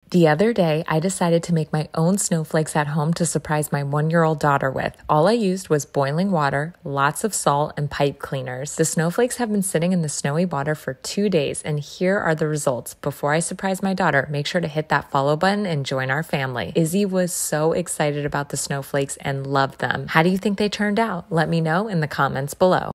The other day, I decided to make my own snowflakes at home to surprise my 1-year-old daughter with. All I used was boiling water, lots of salt, and pipe cleaners. The snowflakes have been sitting in the snowy water for 2 days, and here are the results. Before I surprise my daughter, make sure to hit that follow button and join our family. Izzy was so excited about the snowflakes and loved them. How do you think they turned out? Let me know in the comments below.